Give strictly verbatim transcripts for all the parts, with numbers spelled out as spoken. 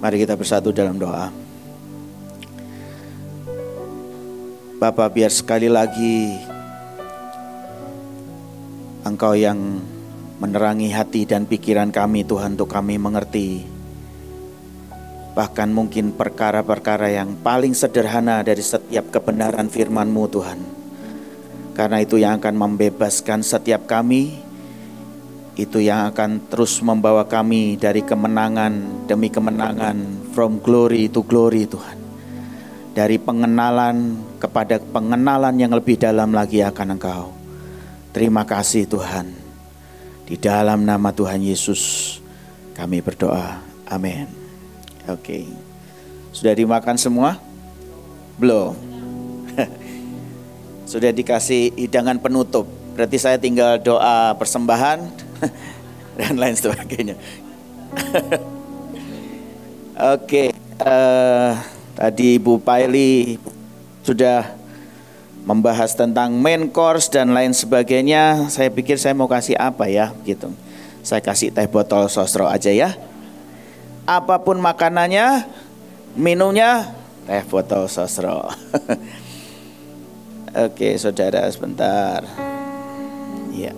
Mari kita bersatu dalam doa. Bapa, biar sekali lagi Engkau yang menerangi hati dan pikiran kami Tuhan, untuk kami mengerti bahkan mungkin perkara-perkara yang paling sederhana dari setiap kebenaran firman-Mu Tuhan. Karena itu yang akan membebaskan setiap kami, itu yang akan terus membawa kami dari kemenangan demi kemenangan, from glory to glory Tuhan. Dari pengenalan kepada pengenalan yang lebih dalam lagi akan Engkau. Terima kasih Tuhan. Di dalam nama Tuhan Yesus kami berdoa. Amin. Oke. Sudah dimakan semua? Belum? Sudah dikasih hidangan penutup. Berarti saya tinggal doa persembahan dan lain sebagainya. Oke. Uh, tadi Ibu Paili sudah membahas tentang main course dan lain sebagainya. Saya pikir saya mau kasih apa ya gitu. Saya kasih teh botol sosro aja ya. Apapun makanannya, minumnya teh botol sosro. Oke saudara, sebentar. Ya.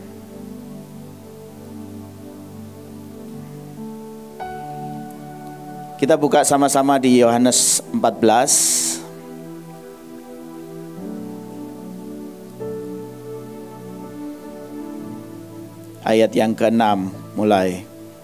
Kita buka sama-sama di Yohanes empat belas. Ayat yang keenam mulai.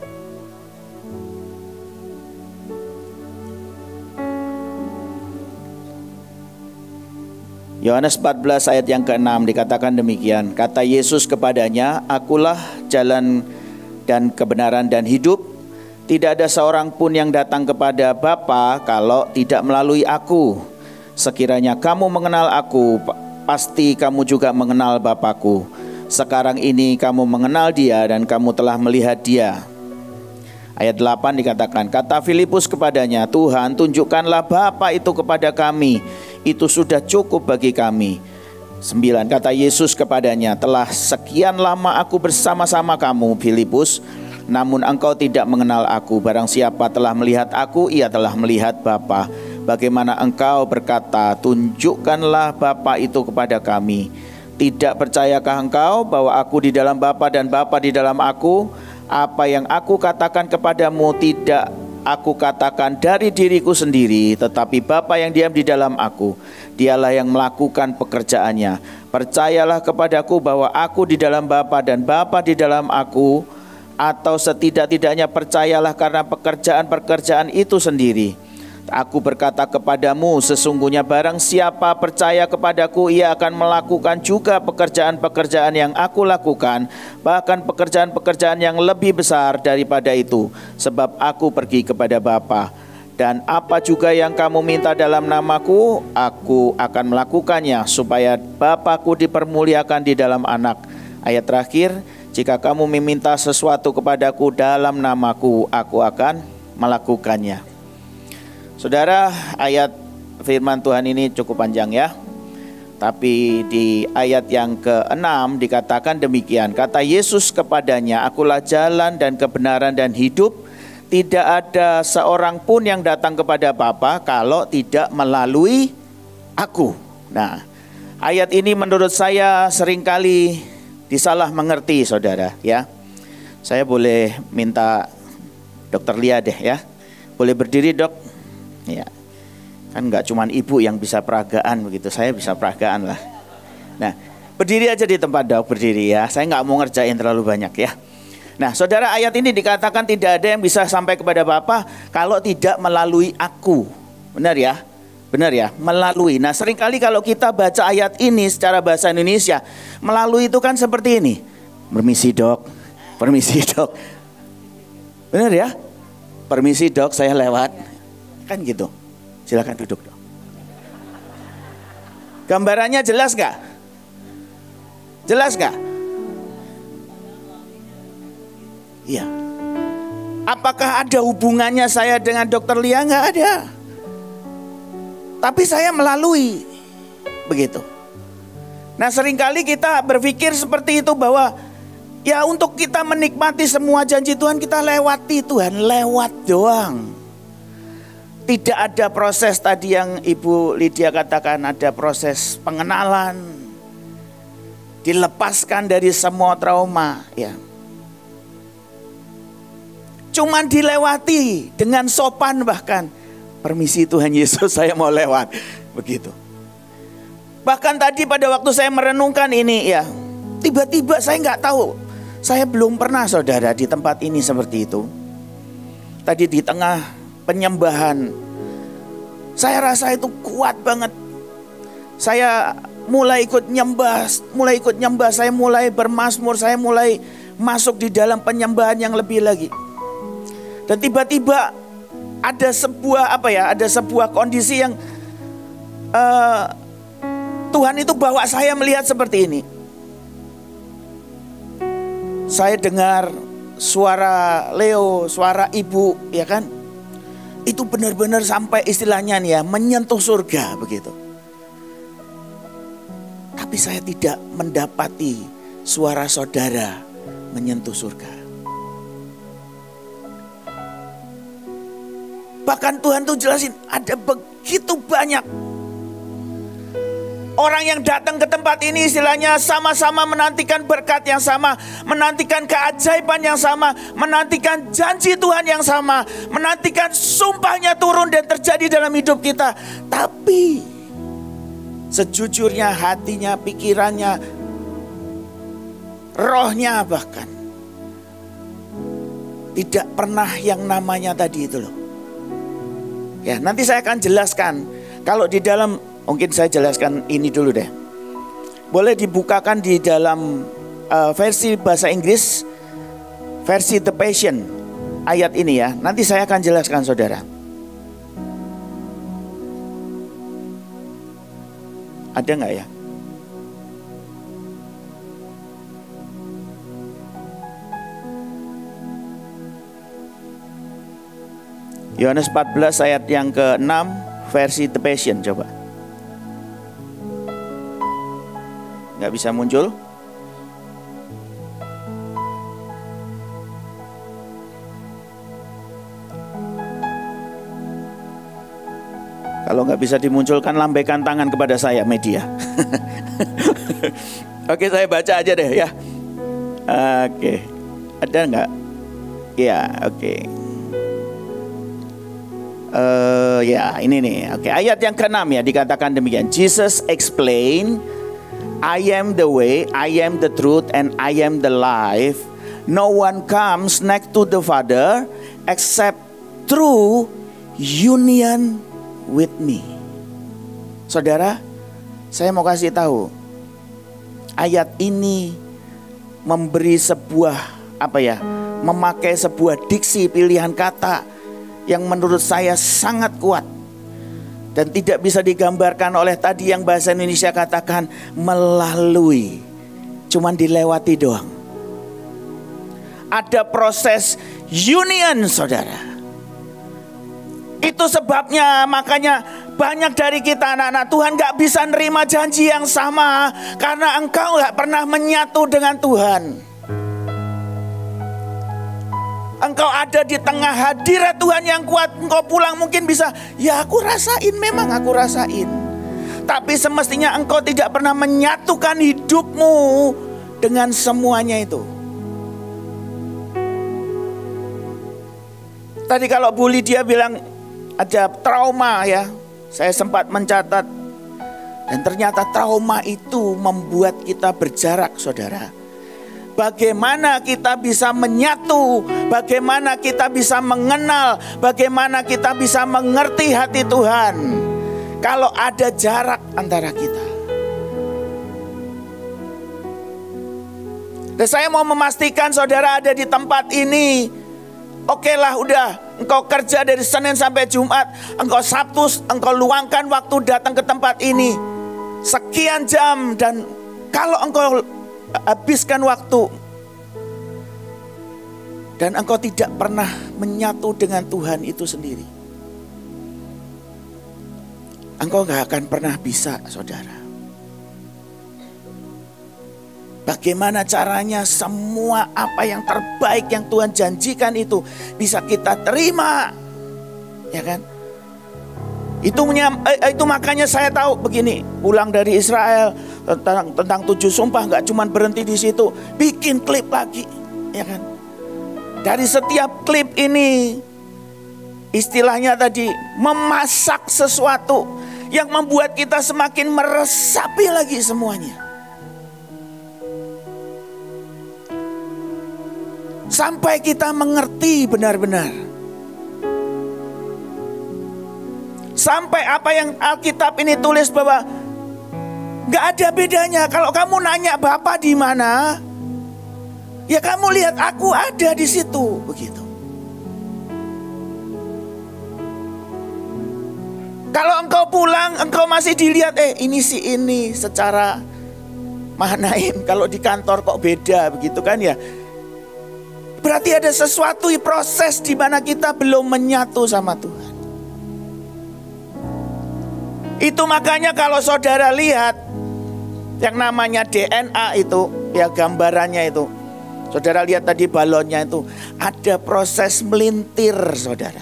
Yohanes empat belas ayat yang keenam dikatakan demikian. Kata Yesus kepadanya, "Akulah jalan dan kebenaran dan hidup. Tidak ada seorang pun yang datang kepada Bapa kalau tidak melalui aku. Sekiranya kamu mengenal aku, pasti kamu juga mengenal Bapa-Ku. Sekarang ini kamu mengenal Dia dan kamu telah melihat Dia." Ayat delapan dikatakan, kata Filipus kepadanya, "Tuhan, tunjukkanlah Bapa itu kepada kami. Itu sudah cukup bagi kami." Sembilan, kata Yesus kepadanya, "Telah sekian lama aku bersama-sama kamu, Filipus, namun engkau tidak mengenal aku. Barang siapa telah melihat aku, ia telah melihat Bapa. Bagaimana engkau berkata, tunjukkanlah Bapa itu kepada kami? Tidak percayakah engkau bahwa aku di dalam Bapa dan Bapa di dalam aku? Apa yang aku katakan kepadamu tidak aku katakan dari diriku sendiri, tetapi Bapa yang diam di dalam aku, Dialah yang melakukan pekerjaannya. Percayalah kepadaku bahwa aku di dalam Bapa dan Bapa di dalam aku, atau setidak-tidaknya percayalah karena pekerjaan-pekerjaan itu sendiri. Aku berkata kepadamu, sesungguhnya barang siapa percaya kepadaku, ia akan melakukan juga pekerjaan-pekerjaan yang aku lakukan, bahkan pekerjaan-pekerjaan yang lebih besar daripada itu, sebab aku pergi kepada Bapa. Dan apa juga yang kamu minta dalam namaku, aku akan melakukannya, supaya Bapa-Ku dipermuliakan di dalam Anak. Ayat terakhir, jika kamu meminta sesuatu kepadaku dalam namaku, aku akan melakukannya. Saudara, ayat firman Tuhan ini cukup panjang ya. Tapi di ayat yang keenam dikatakan demikian. Kata Yesus kepadanya, "Akulah jalan dan kebenaran dan hidup. Tidak ada seorang pun yang datang kepada Bapa kalau tidak melalui aku." Nah, ayat ini menurut saya seringkali disalah mengerti saudara ya. Saya boleh minta Dokter Lia deh ya. Boleh berdiri dok? Ya, kan nggak cuman ibu yang bisa peragaan begitu, saya bisa peragaan lah. Nah, berdiri aja di tempat dok, berdiri ya. Saya nggak mau ngerjain terlalu banyak ya. Nah, saudara, ayat ini dikatakan tidak ada yang bisa sampai kepada Bapa kalau tidak melalui aku. Benar ya? Benar ya? Melalui. Nah, seringkali kalau kita baca ayat ini secara bahasa Indonesia, melalui itu kan seperti ini. Permisi dok, permisi dok. Benar ya? Permisi dok, saya lewat. Kan gitu. Silakan duduk dok. Gambarannya jelas gak? Jelas gak? Iya. Apakah ada hubungannya saya dengan Dokter Lia? Gak ada. Tapi saya melalui. Begitu. Nah, seringkali kita berpikir seperti itu, bahwa ya untuk kita menikmati semua janji Tuhan kita lewati Tuhan, lewat doang. Tidak ada proses tadi yang Ibu Lydia katakan, ada proses pengenalan, dilepaskan dari semua trauma, ya. Cuman dilewati dengan sopan, bahkan permisi Tuhan Yesus, saya mau lewat, begitu. Bahkan tadi pada waktu saya merenungkan ini, ya, tiba-tiba saya nggak tahu, saya belum pernah saudara di tempat ini seperti itu. Tadi di tengah penyembahan, saya rasa itu kuat banget. Saya mulai ikut nyembah, mulai ikut nyembah, saya mulai bermazmur, saya mulai masuk di dalam penyembahan yang lebih lagi. Dan tiba-tiba ada sebuah apa ya, ada sebuah kondisi yang uh, Tuhan itu bawa saya melihat seperti ini. Saya dengar suara Leo, suara ibu, ya kan? Itu benar-benar sampai istilahnya nih ya, menyentuh surga begitu. Tapi saya tidak mendapati suara saudara menyentuh surga. Bahkan Tuhan tuh jelasin, ada begitu banyak orang yang datang ke tempat ini, istilahnya sama-sama menantikan berkat yang sama, menantikan keajaiban yang sama, menantikan janji Tuhan yang sama, menantikan sumpahnya turun dan terjadi dalam hidup kita. Tapi sejujurnya hatinya, pikirannya, rohnya bahkan tidak pernah yang namanya tadi itu loh. Ya, nanti saya akan jelaskan. Kalau di dalam, mungkin saya jelaskan ini dulu deh. Boleh dibukakan di dalam uh, versi bahasa Inggris, versi The Passion, ayat ini ya. Nanti saya akan jelaskan saudara. Ada nggak ya? Yohanes empat belas ayat yang ke enam, versi The Passion, coba. Nggak bisa muncul? Kalau nggak bisa dimunculkan, lambaikan tangan kepada saya media. Oke, saya baca aja deh ya. Oke, ada nggak? Ya, oke. Uh, ya ini nih, oke, ayat yang keenam ya, dikatakan demikian. Jesus explain, I am the way, I am the truth, and I am the life. No one comes next to the Father except through union with me. Saudara, saya mau kasih tahu, ayat ini memberi sebuah apa ya, memakai sebuah diksi pilihan kata yang menurut saya sangat kuat dan tidak bisa digambarkan oleh tadi yang bahasa Indonesia katakan melalui, cuman dilewati doang. Ada proses union saudara. Itu sebabnya makanya banyak dari kita anak-anak Tuhan gak bisa nerima janji yang sama karena engkau gak pernah menyatu dengan Tuhan. Engkau ada di tengah hadirat Tuhan yang kuat, engkau pulang mungkin bisa, ya aku rasain, memang aku rasain. Tapi semestinya engkau tidak pernah menyatukan hidupmu dengan semuanya itu. Tadi kalau Bu Lydia bilang ada trauma ya, saya sempat mencatat. Dan ternyata trauma itu membuat kita berjarak saudara. Bagaimana kita bisa menyatu, bagaimana kita bisa mengenal, bagaimana kita bisa mengerti hati Tuhan kalau ada jarak antara kita. Dan saya mau memastikan saudara ada di tempat ini. Oke lah, udah, engkau kerja dari Senin sampai Jumat, engkau Sabtu, engkau luangkan waktu datang ke tempat ini sekian jam, dan kalau engkau habiskan waktu dan engkau tidak pernah menyatu dengan Tuhan itu sendiri, engkau gak akan pernah bisa saudara. Bagaimana caranya semua apa yang terbaik yang Tuhan janjikan itu bisa kita terima, ya kan? Itu, eh, itu makanya saya tahu begini, pulang dari Israel tentang tentang tujuh sumpah nggak cuma berhenti di situ, bikin klip lagi, ya kan? Dari setiap klip ini, istilahnya tadi memasak sesuatu yang membuat kita semakin meresapi lagi semuanya. Sampai kita mengerti benar-benar. Sampai apa yang Alkitab ini tulis bahwa gak ada bedanya. Kalau kamu nanya Bapa di mana, ya kamu lihat aku ada di situ, begitu. Kalau engkau pulang, engkau masih dilihat, eh ini si ini secara Mahanaim. Kalau di kantor kok beda, begitu kan ya. Berarti ada sesuatu proses di mana kita belum menyatu sama Tuhan. Itu makanya kalau saudara lihat yang namanya D N A itu, ya gambarannya itu. Saudara lihat tadi balonnya itu, ada proses melintir, saudara.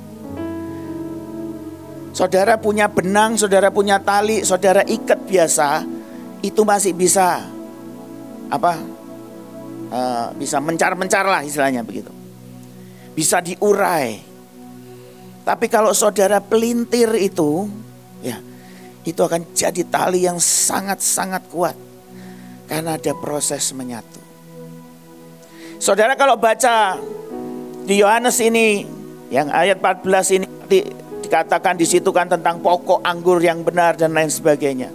Saudara punya benang, saudara punya tali, saudara ikat biasa, itu masih bisa apa? Uh, bisa mencar-mencar lah istilahnya begitu. Bisa diurai. Tapi kalau saudara pelintir itu, ya, itu akan jadi tali yang sangat-sangat kuat. Karena ada proses menyatu. Saudara kalau baca di Yohanes ini, yang ayat empat belas ini di, dikatakan di situ kan tentang pokok anggur yang benar dan lain sebagainya.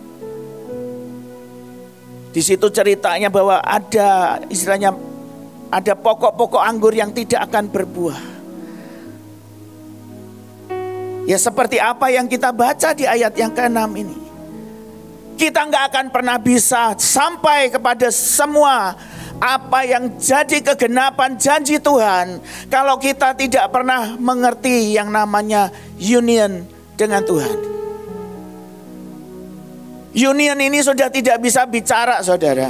Di situ ceritanya bahwa ada istilahnya ada pokok-pokok anggur yang tidak akan berbuah. Ya seperti apa yang kita baca di ayat yang keenam ini. Kita nggak akan pernah bisa sampai kepada semua apa yang jadi kegenapan janji Tuhan kalau kita tidak pernah mengerti yang namanya union dengan Tuhan. Union ini sudah tidak bisa bicara, saudara.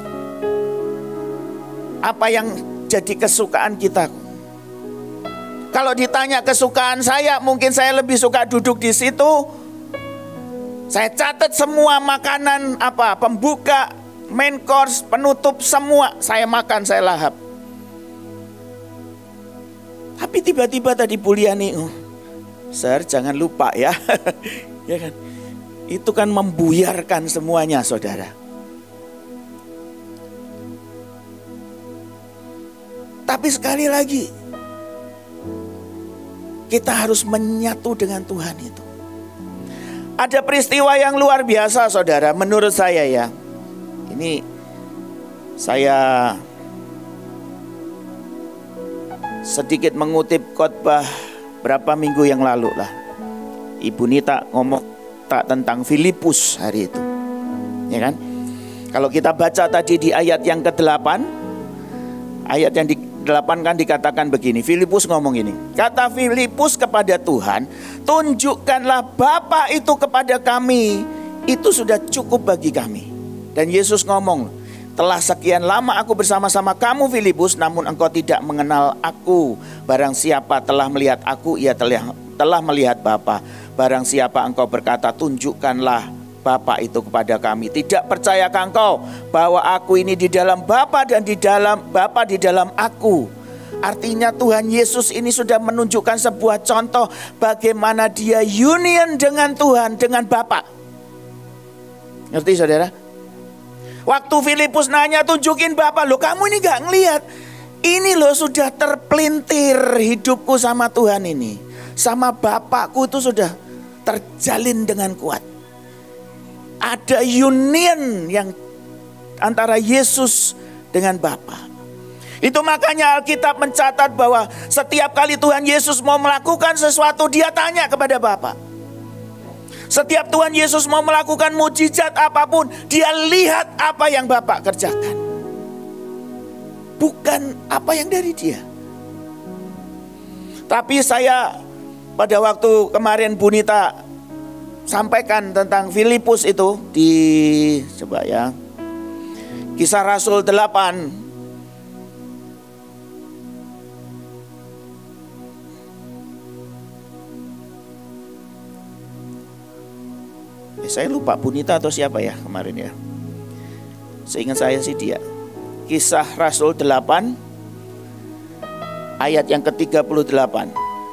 Apa yang jadi kesukaan kita? Kalau ditanya kesukaan saya, mungkin saya lebih suka duduk di situ. Saya catat semua makanan apa, pembuka, main course, penutup, semua saya makan, saya lahap. Tapi tiba-tiba tadi Bu Liani, oh, Sir jangan lupa ya. Ya kan? Itu kan membuyarkan semuanya, saudara. Tapi sekali lagi, kita harus menyatu dengan Tuhan itu. Ada peristiwa yang luar biasa, saudara, menurut saya ya. Ini saya sedikit mengutip khotbah berapa minggu yang lalu lah. Ibu Nita ngomong tentang Filipus hari itu, ya kan? Kalau kita baca tadi di ayat yang kedelapan, ayat yang di delapan kan dikatakan begini. Filipus ngomong ini, kata Filipus kepada Tuhan, tunjukkanlah Bapa itu kepada kami, itu sudah cukup bagi kami. Dan Yesus ngomong, telah sekian lama aku bersama-sama kamu Filipus, namun engkau tidak mengenal aku. Barang siapa telah melihat aku, ia telah, telah melihat Bapa. Barang siapa engkau berkata, tunjukkanlah Bapa itu kepada kami, tidak percayakah engkau bahwa aku ini di dalam Bapa dan di dalam Bapa di dalam aku? Artinya Tuhan Yesus ini sudah menunjukkan sebuah contoh bagaimana dia union dengan Tuhan, dengan Bapa. Ngerti saudara? Waktu Filipus nanya, tunjukin Bapa, loh kamu ini gak ngelihat? Ini loh sudah terpelintir hidupku sama Tuhan ini, sama Bapakku itu sudah terjalin dengan kuat. Ada union yang antara Yesus dengan Bapa. Itu makanya Alkitab mencatat bahwa setiap kali Tuhan Yesus mau melakukan sesuatu, dia tanya kepada Bapa. Setiap Tuhan Yesus mau melakukan mujizat apapun, dia lihat apa yang Bapa kerjakan, bukan apa yang dari dia. Tapi saya pada waktu kemarin Bu Nita sampaikan tentang Filipus itu di coba ya, Kisah Rasul delapan. Eh, saya lupa Bunita atau siapa ya kemarin ya. Seingat saya sih dia. Kisah Rasul delapan ayat yang ke tiga puluh delapan.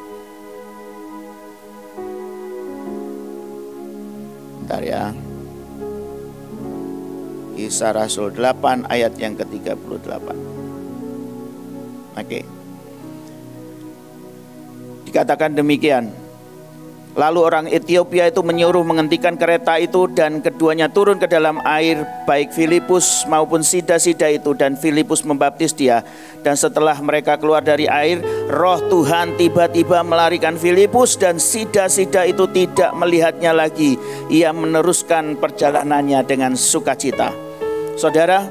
Bentar ya. Kisah Rasul delapan ayat yang ke tiga puluh delapan. Oke. Dikatakan demikian. Lalu orang Ethiopia itu menyuruh menghentikan kereta itu dan keduanya turun ke dalam air, baik Filipus maupun sida-sida itu, dan Filipus membaptis dia. Dan setelah mereka keluar dari air, roh Tuhan tiba-tiba melarikan Filipus dan sida-sida itu tidak melihatnya lagi. Ia meneruskan perjalanannya dengan sukacita. Saudara,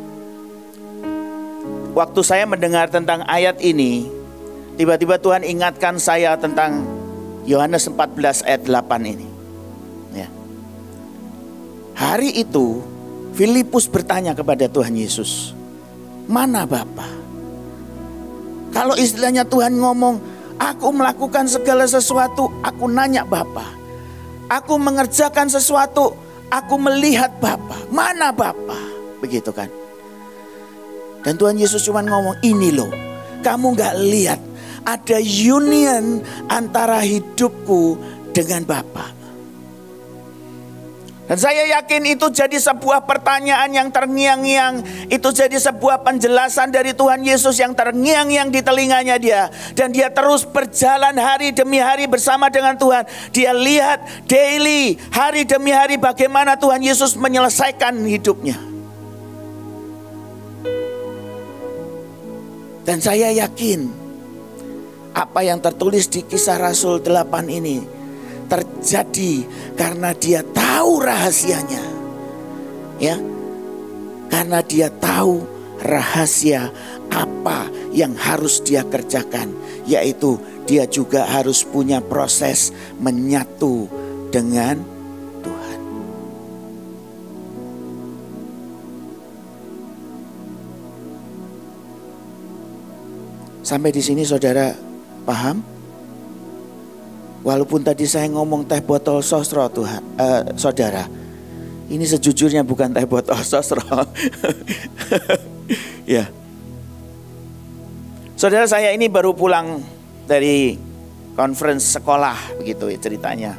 waktu saya mendengar tentang ayat ini, tiba-tiba Tuhan ingatkan saya tentang Yohanes empat belas ayat delapan ini. Ya. Hari itu Filipus bertanya kepada Tuhan Yesus, "Mana Bapa?" Kalau istilahnya Tuhan ngomong, "Aku melakukan segala sesuatu, aku nanya Bapa. Aku mengerjakan sesuatu, aku melihat Bapa. Mana Bapa?" Begitu kan. Dan Tuhan Yesus cuma ngomong, "Ini loh, kamu gak lihat ada union antara hidupku dengan Bapa." Dan saya yakin itu jadi sebuah pertanyaan yang terngiang-ngiang. Itu jadi sebuah penjelasan dari Tuhan Yesus yang terngiang-ngiang di telinganya dia. Dan dia terus berjalan hari demi hari bersama dengan Tuhan. Dia lihat daily, hari demi hari bagaimana Tuhan Yesus menyelesaikan hidupnya. Dan saya yakin apa yang tertulis di Kisah Rasul delapan ini terjadi karena dia tahu rahasianya. Ya. Karena dia tahu rahasia apa yang harus dia kerjakan, yaitu dia juga harus punya proses menyatu dengan Tuhan. Sampai di sini saudara paham? Walaupun tadi saya ngomong teh botol sosro Tuhan, uh, saudara, ini sejujurnya bukan teh botol sosro. Ya, saudara, saya ini baru pulang dari conference sekolah begitu ya ceritanya.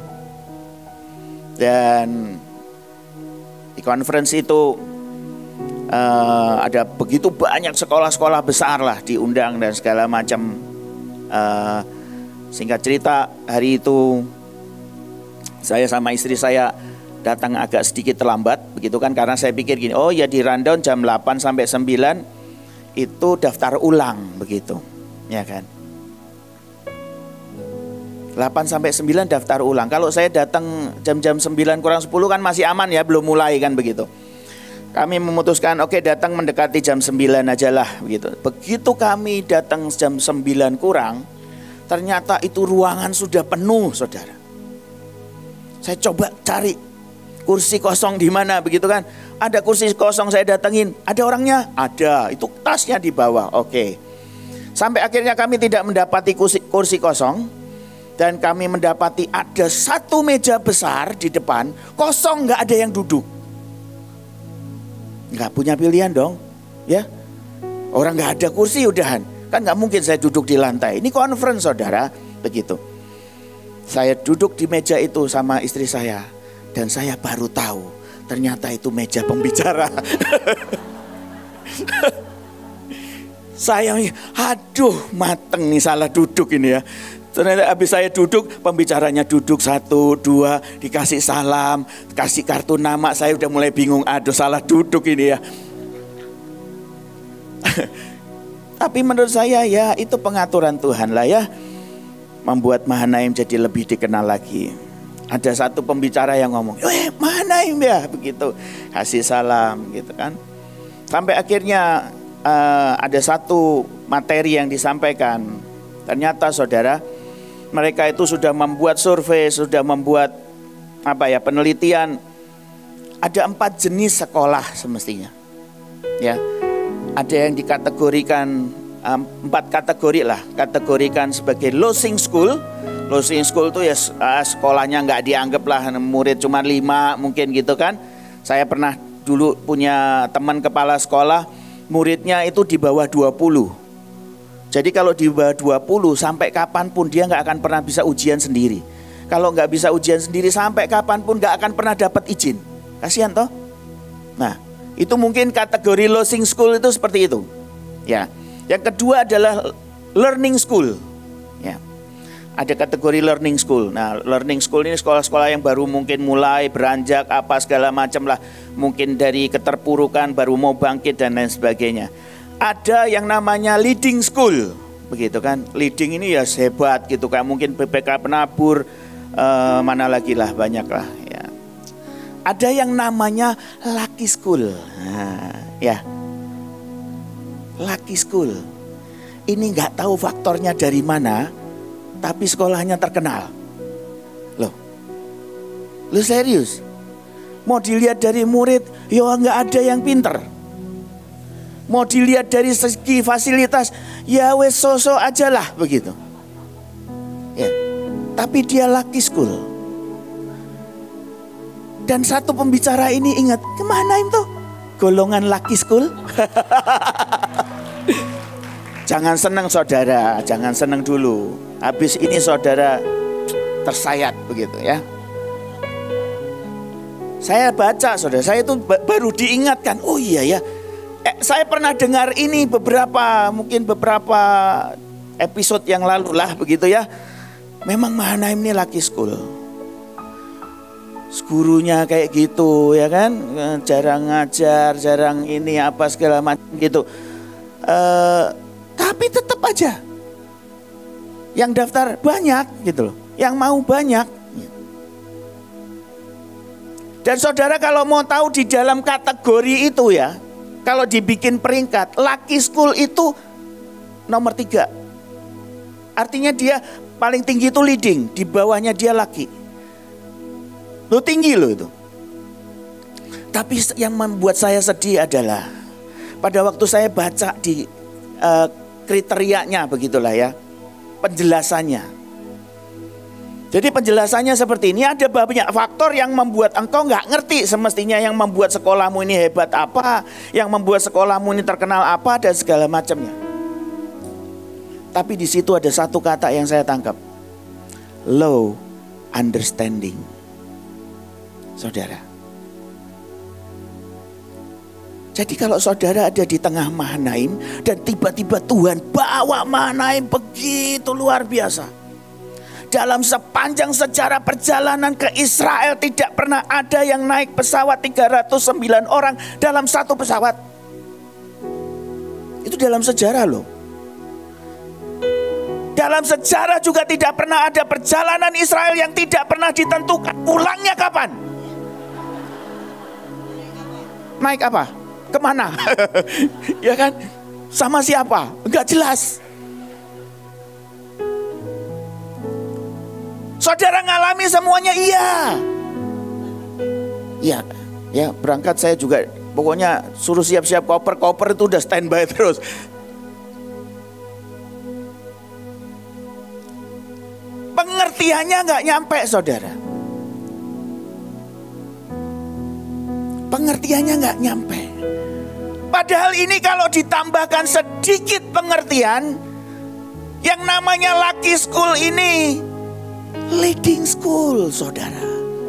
Dan di conference itu uh, ada begitu banyak sekolah-sekolah besar lah diundang dan segala macam. Uh, Singkat cerita, hari itu saya sama istri saya datang agak sedikit terlambat, begitu kan, karena saya pikir gini, oh ya di rundown jam delapan sampai sembilan itu daftar ulang begitu, ya kan. delapan sampai sembilan daftar ulang. Kalau saya datang jam-jam sembilan kurang sepuluh kan masih aman ya, belum mulai kan begitu. Kami memutuskan oke okay, datang mendekati jam sembilan aja lah begitu. Begitu kami datang jam sembilan kurang, ternyata itu ruangan sudah penuh, saudara. Saya coba cari kursi kosong di mana, begitu kan? Ada kursi kosong, saya datengin. Ada orangnya? Ada. Itu tasnya di bawah. Oke. Sampai akhirnya kami tidak mendapati kursi, kursi kosong. Dan kami mendapati ada satu meja besar di depan, kosong, nggak ada yang duduk. Nggak punya pilihan dong, ya. Orang nggak ada kursi, udahan. Kan gak mungkin saya duduk di lantai. Ini conference, saudara. Begitu. Saya duduk di meja itu sama istri saya. Dan saya baru tahu ternyata itu meja pembicara. Saya, aduh mateng nih salah duduk ini ya. Ternyata habis saya duduk, pembicaranya duduk satu, dua, dikasih salam, kasih kartu nama. Saya udah mulai bingung, aduh salah duduk ini ya. Tapi menurut saya ya itu pengaturan Tuhan lah ya. Membuat Mahanaim jadi lebih dikenal lagi. Ada satu pembicara yang ngomong, eh Mahanaim ya, begitu. Kasih salam gitu kan. Sampai akhirnya uh, ada satu materi yang disampaikan. Ternyata saudara, mereka itu sudah membuat survei, sudah membuat apa ya penelitian. Ada empat jenis sekolah semestinya. Ya. Ada yang dikategorikan um, empat kategori lah, kategorikan sebagai losing school. Losing school tuh ya sekolahnya nggak dianggap lah, murid cuma lima mungkin gitu kan. Saya pernah dulu punya teman kepala sekolah, muridnya itu di bawah dua puluh. Jadi kalau di bawah dua puluh sampai kapanpun dia nggak akan pernah bisa ujian sendiri. Kalau nggak bisa ujian sendiri sampai kapanpun nggak akan pernah dapat izin. Kasihan toh. Nah itu mungkin kategori losing school itu seperti itu. Ya. Yang kedua adalah learning school. Ya. Ada kategori learning school. Nah, learning school ini sekolah-sekolah yang baru mungkin mulai beranjak apa segala macam lah. Mungkin dari keterpurukan baru mau bangkit dan lain sebagainya. Ada yang namanya leading school. Begitu kan. Leading ini ya hebat gitu kan. Mungkin B P K Penabur, eh, mana lagi lah, banyak lah ya. Ada yang namanya lucky school. Nah, ya. Lucky school. Ini nggak tahu faktornya dari mana. Tapi sekolahnya terkenal. Loh, lu serius? Mau dilihat dari murid, ya nggak ada yang pinter. Mau dilihat dari segi fasilitas, ya wes sosok aja lah begitu. Ya, tapi dia lucky school. Dan satu pembicara ini ingat, kemana itu? Golongan lucky school? Jangan senang saudara, jangan senang dulu. Habis ini saudara tersayat begitu ya. Saya baca saudara, saya itu baru diingatkan. Oh iya ya, eh, saya pernah dengar ini beberapa, mungkin beberapa episode yang lalu lah begitu ya. Memang Mahanaim ini lucky school. Gurunya kayak gitu ya kan, jarang ngajar, jarang ini apa segala macam gitu. Uh, tapi tetap aja yang daftar banyak gitu loh, yang mau banyak. Dan saudara kalau mau tahu di dalam kategori itu ya, kalau dibikin peringkat, lucky school itu nomor tiga. Artinya dia paling tinggi itu leading, di bawahnya dia lucky. Lo tinggi lo itu. Tapi yang membuat saya sedih adalah pada waktu saya baca di uh, kriterianya begitulah ya, penjelasannya. Jadi penjelasannya seperti ini, ada banyak faktor yang membuat engkau nggak ngerti semestinya, yang membuat sekolahmu ini hebat apa, yang membuat sekolahmu ini terkenal apa dan segala macamnya. Tapi di situ ada satu kata yang saya tangkap, low understanding, saudara. Jadi kalau saudara ada di tengah Mahanaim dan tiba-tiba Tuhan bawa Mahanaim begitu luar biasa. Dalam sepanjang sejarah perjalanan ke Israel tidak pernah ada yang naik pesawat tiga ratus sembilan orang dalam satu pesawat. Itu dalam sejarah loh. Dalam sejarah juga tidak pernah ada perjalanan Israel yang tidak pernah ditentukan pulangnya kapan. Naik apa? Kemana? Ya kan? Sama siapa? Enggak jelas. Saudara ngalami semuanya? Iya. Iya. Ya berangkat saya juga, pokoknya suruh siap-siap koper. Koper itu udah standby terus. Pengertiannya nggak nyampe saudara. Pengertiannya nggak nyampe. Padahal ini kalau ditambahkan sedikit pengertian, yang namanya lucky school ini leading school, saudara.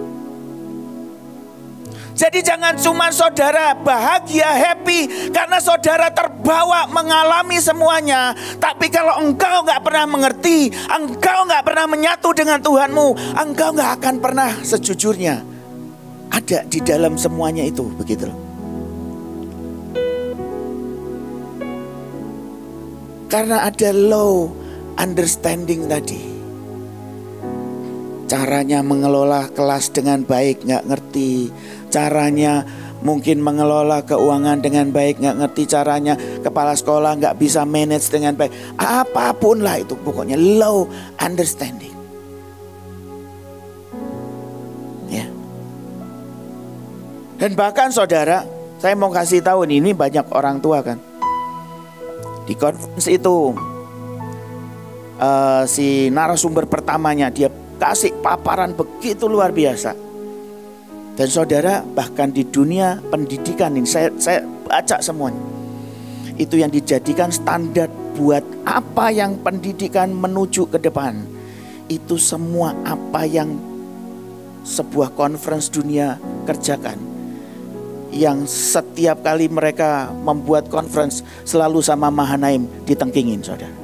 Jadi jangan cuma saudara bahagia, happy karena saudara terbawa mengalami semuanya. Tapi kalau engkau gak pernah mengerti, engkau gak pernah menyatu dengan Tuhanmu, engkau gak akan pernah sejujurnya ada di dalam semuanya itu, begitu loh. Karena ada low understanding tadi. Caranya mengelola kelas dengan baik gak ngerti. Caranya mungkin mengelola keuangan dengan baik gak ngerti. Caranya kepala sekolah gak bisa manage dengan baik. Apapun lah itu, pokoknya low understanding. Ya. Dan bahkan saudara, saya mau kasih tahu nih, ini banyak orang tua kan. Di conference itu uh, si narasumber pertamanya, dia kasih paparan begitu luar biasa. Dan saudara, bahkan di dunia pendidikan ini, saya, saya baca semuanya, itu yang dijadikan standar buat apa yang pendidikan menuju ke depan. Itu semua apa yang sebuah conference dunia kerjakan. Yang setiap kali mereka membuat conference selalu sama Mahanaim ditengkingin, saudara.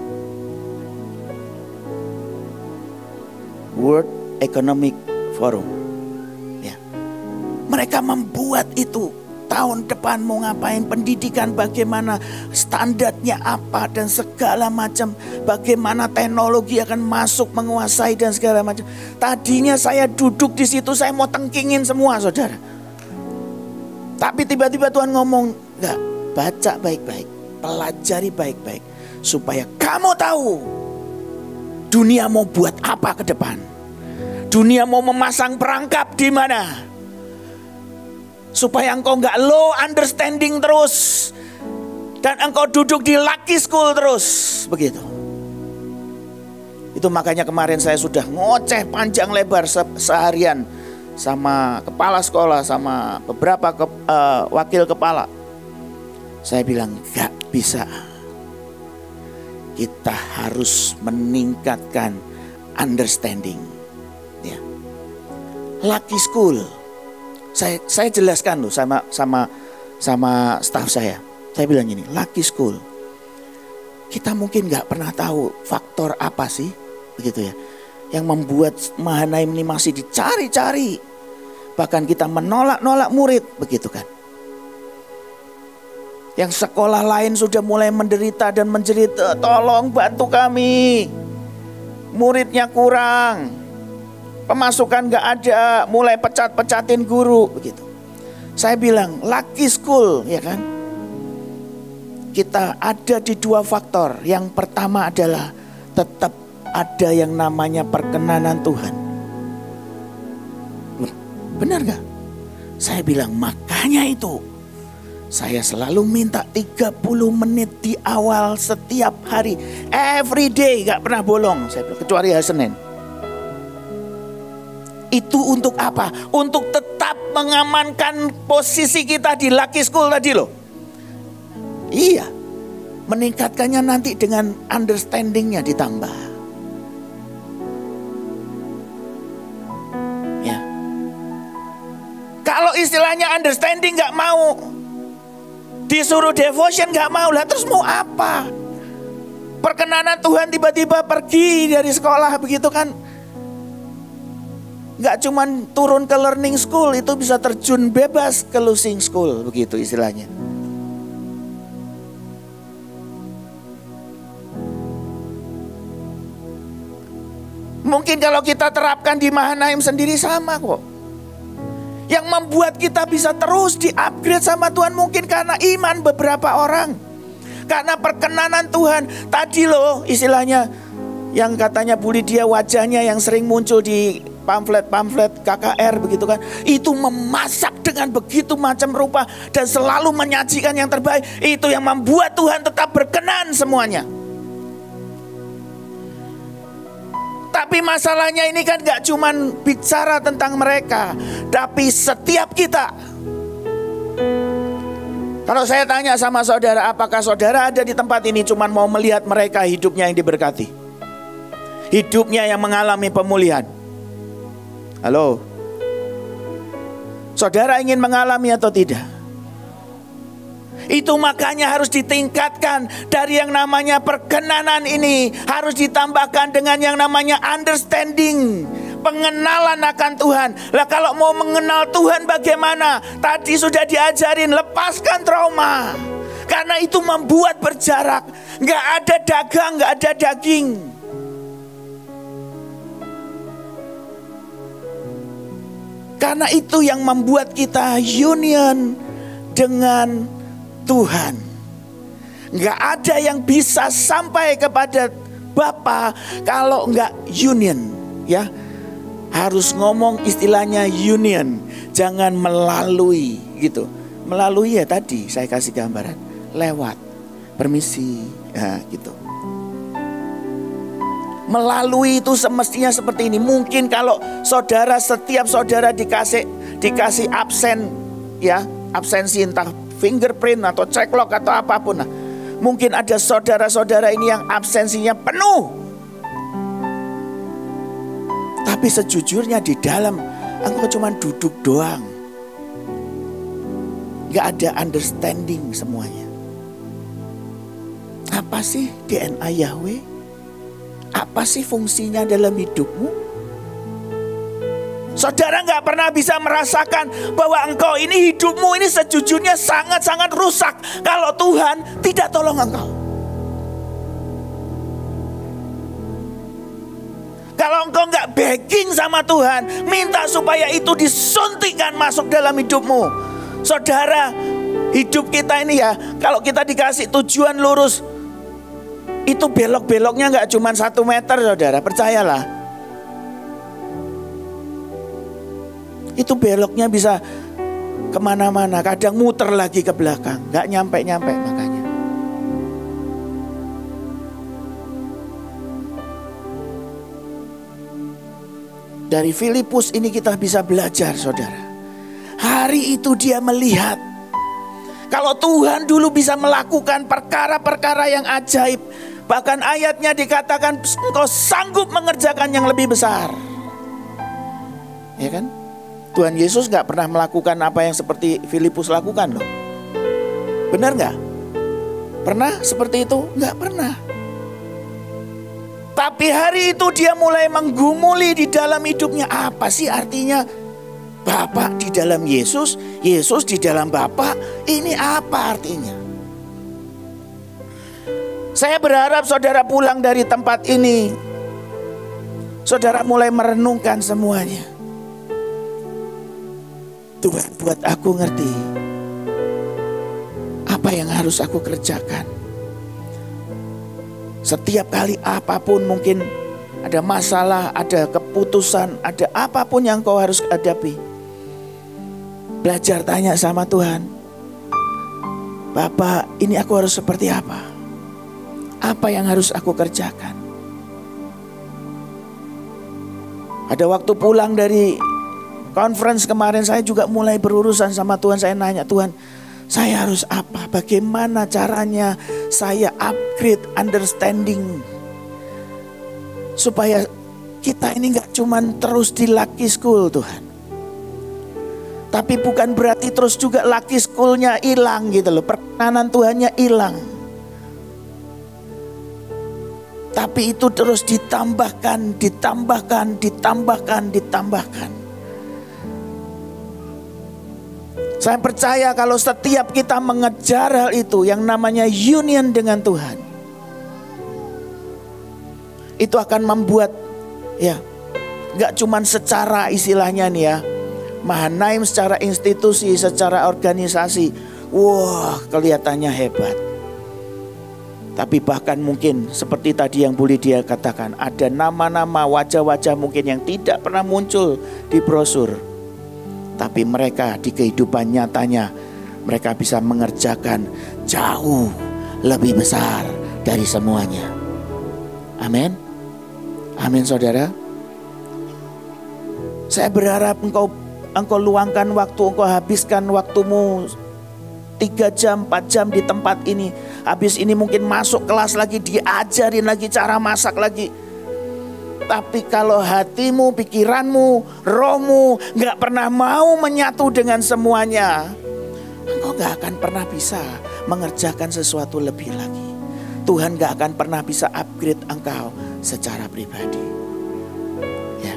World Economic Forum. Ya. Mereka membuat itu. Tahun depan mau ngapain, pendidikan bagaimana, standarnya apa, dan segala macam. Bagaimana teknologi akan masuk menguasai dan segala macam. Tadinya saya duduk di situ, saya mau tengkingin semua, saudara. Tapi tiba-tiba Tuhan ngomong, enggak, baca baik-baik, pelajari baik-baik, supaya kamu tahu dunia mau buat apa ke depan. Dunia mau memasang perangkap di mana, supaya engkau enggak low understanding terus, dan engkau duduk di lucky school terus, begitu. Itu makanya kemarin saya sudah ngoceh panjang lebar se seharian sama kepala sekolah, sama beberapa ke, uh, wakil kepala. Saya bilang gak bisa. Kita harus meningkatkan understanding. Ya. Lucky school. Saya saya jelaskan loh sama sama sama staf saya. Saya bilang gini, lucky school. Kita mungkin gak pernah tahu faktor apa sih, begitu ya, yang membuat Mahanaim ini masih dicari-cari. Bahkan kita menolak-nolak murid, begitu kan. Yang sekolah lain sudah mulai menderita dan menjerit, tolong bantu kami. Muridnya kurang, pemasukan gak ada, mulai pecat-pecatin guru, begitu. Saya bilang, lucky school, ya kan. Kita ada di dua faktor. Yang pertama adalah tetap ada yang namanya perkenanan Tuhan. Benar gak? Saya bilang makanya itu saya selalu minta tiga puluh menit di awal setiap hari. Every day, gak pernah bolong. Saya bilang, kecuali hari Senin. Itu untuk apa? Untuk tetap mengamankan posisi kita di lucky school tadi loh. Iya. Meningkatkannya nanti dengan understandingnya ditambah. Kalau istilahnya understanding gak mau, disuruh devotion gak mau, lah terus mau apa? Perkenanan Tuhan tiba-tiba pergi dari sekolah, begitu kan. Gak cuman turun ke learning school, itu bisa terjun bebas ke losing school, begitu istilahnya. Mungkin kalau kita terapkan di Mahanaim sendiri sama kok. Yang membuat kita bisa terus di-upgrade sama Tuhan mungkin karena iman beberapa orang. Karena perkenanan Tuhan. Tadi loh istilahnya yang katanya Bu Lydia wajahnya yang sering muncul di pamflet-pamflet K K R begitu kan. Itu memasak dengan begitu macam rupa dan selalu menyajikan yang terbaik. Itu yang membuat Tuhan tetap berkenan semuanya. Tapi masalahnya ini kan gak cuman bicara tentang mereka, tapi setiap kita. Kalau saya tanya sama saudara, apakah saudara ada di tempat ini cuman mau melihat mereka hidupnya yang diberkati, hidupnya yang mengalami pemulihan? Halo? Saudara ingin mengalami atau tidak? Itu makanya harus ditingkatkan dari yang namanya perkenanan ini. Harus ditambahkan dengan yang namanya understanding, pengenalan akan Tuhan. Lah kalau mau mengenal Tuhan bagaimana? Tadi sudah diajarin, lepaskan trauma. Karena itu membuat berjarak. Gak ada dagang, gak ada daging. Karena itu yang membuat kita union dengan Tuhan. Gak ada yang bisa sampai kepada Bapa kalau gak union, ya. Harus ngomong istilahnya union, jangan melalui gitu. Melalui ya tadi saya kasih gambaran, lewat, permisi, ya, gitu. Melalui itu semestinya seperti ini. Mungkin kalau saudara, setiap saudara dikasih dikasih absen, ya, absensi entah fingerprint atau ceklok atau apapun. Nah, mungkin ada saudara-saudara ini yang absensinya penuh. Tapi sejujurnya di dalam engkau cuma duduk doang. Gak ada understanding semuanya. Apa sih D N A Yahweh? Apa sih fungsinya dalam hidupmu? Saudara gak pernah bisa merasakan bahwa engkau ini, hidupmu ini sejujurnya sangat-sangat rusak kalau Tuhan tidak tolong engkau. Kalau engkau gak begging sama Tuhan, minta supaya itu disuntikkan masuk dalam hidupmu. Saudara, hidup kita ini ya, kalau kita dikasih tujuan lurus, itu belok-beloknya gak cuma satu meter, saudara, percayalah. Itu beloknya bisa kemana-mana, kadang muter lagi ke belakang, gak nyampe-nyampe makanya. Dari Filipus ini kita bisa belajar, saudara. Hari itu dia melihat kalau Tuhan dulu bisa melakukan perkara-perkara yang ajaib. Bahkan ayatnya dikatakan engkau sanggup mengerjakan yang lebih besar. Ya kan? Tuhan Yesus gak pernah melakukan apa yang seperti Filipus lakukan loh. Benar gak? Pernah seperti itu? Gak pernah. Tapi hari itu dia mulai menggumuli di dalam hidupnya. Apa sih artinya Bapa di dalam Yesus, Yesus di dalam Bapa? Ini apa artinya? Saya berharap saudara pulang dari tempat ini, saudara mulai merenungkan semuanya. Tuhan, buat aku ngerti apa yang harus aku kerjakan. Setiap kali apapun, mungkin ada masalah, ada keputusan, ada apapun yang kau harus hadapi, belajar tanya sama Tuhan, Bapak, ini aku harus seperti apa? Apa yang harus aku kerjakan? Ada waktu pulang dari conference kemarin, saya juga mulai berurusan sama Tuhan. Saya nanya, Tuhan, saya harus apa? Bagaimana caranya saya upgrade understanding supaya kita ini gak cuman terus di lucky school, Tuhan. Tapi bukan berarti terus juga lucky schoolnya hilang gitu loh. Perkenanan Tuhannya hilang. Tapi itu terus ditambahkan, ditambahkan, ditambahkan, ditambahkan. Saya percaya kalau setiap kita mengejar hal itu, yang namanya union dengan Tuhan, itu akan membuat, ya, gak cuman secara istilahnya nih ya, Mahanaim secara institusi, secara organisasi, wah kelihatannya hebat. Tapi bahkan mungkin seperti tadi yang Bu Lydia katakan, ada nama-nama, wajah-wajah mungkin yang tidak pernah muncul di brosur. Tapi mereka di kehidupan nyatanya, mereka bisa mengerjakan jauh lebih besar dari semuanya. Amin. Amin, saudara. Saya berharap engkau engkau luangkan waktu, engkau habiskan waktumu tiga jam, empat jam di tempat ini. Habis ini mungkin masuk kelas lagi, diajarin lagi cara masak lagi. Tapi kalau hatimu, pikiranmu, rohmu gak pernah mau menyatu dengan semuanya, engkau gak akan pernah bisa mengerjakan sesuatu lebih lagi. Tuhan gak akan pernah bisa upgrade engkau secara pribadi. Ya.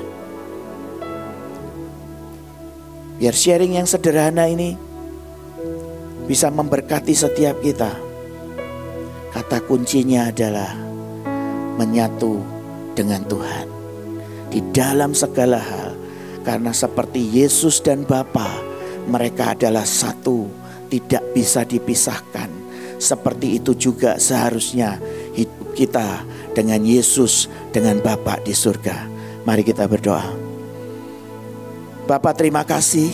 Biar sharing yang sederhana ini bisa memberkati setiap kita. Kata kuncinya adalah menyatu dengan Tuhan di dalam segala hal. Karena seperti Yesus dan Bapa, mereka adalah satu, tidak bisa dipisahkan. Seperti itu juga seharusnya hidup kita dengan Yesus, dengan Bapa di surga. Mari kita berdoa. Bapa, terima kasih.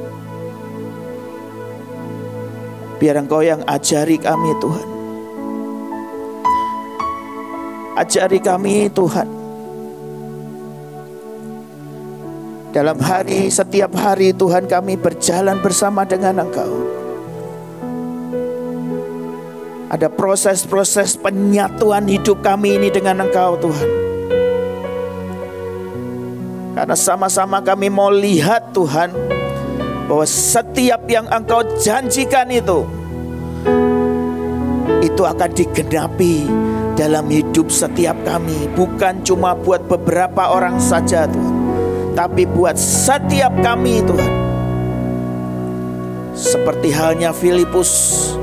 Biar Engkau yang ajari kami, Tuhan. Ajari kami, Tuhan, Dalam hari, setiap hari Tuhan kami berjalan bersama dengan Engkau. Ada proses-proses penyatuan hidup kami ini dengan Engkau Tuhan. Karena sama-sama kami mau lihat Tuhan, bahwa setiap yang Engkau janjikan itu, itu akan digenapi dalam hidup setiap kami. Bukan cuma buat beberapa orang saja Tuhan, tapi buat setiap kami Tuhan. Seperti halnya Filipus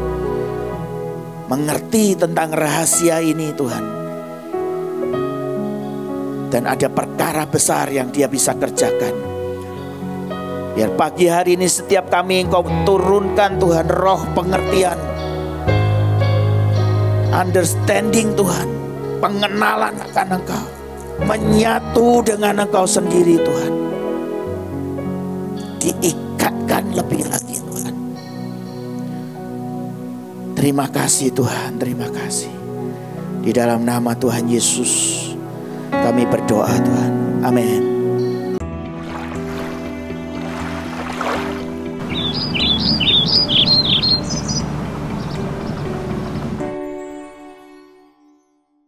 mengerti tentang rahasia ini Tuhan, dan ada perkara besar yang dia bisa kerjakan. Biar pagi hari ini setiap kami Engkau turunkan Tuhan roh pengertian, understanding Tuhan, pengenalan akan Engkau, menyatu dengan Engkau sendiri Tuhan, diikatkan lebih lagi Tuhan. Terima kasih Tuhan, terima kasih. Di dalam nama Tuhan Yesus kami berdoa Tuhan, amin.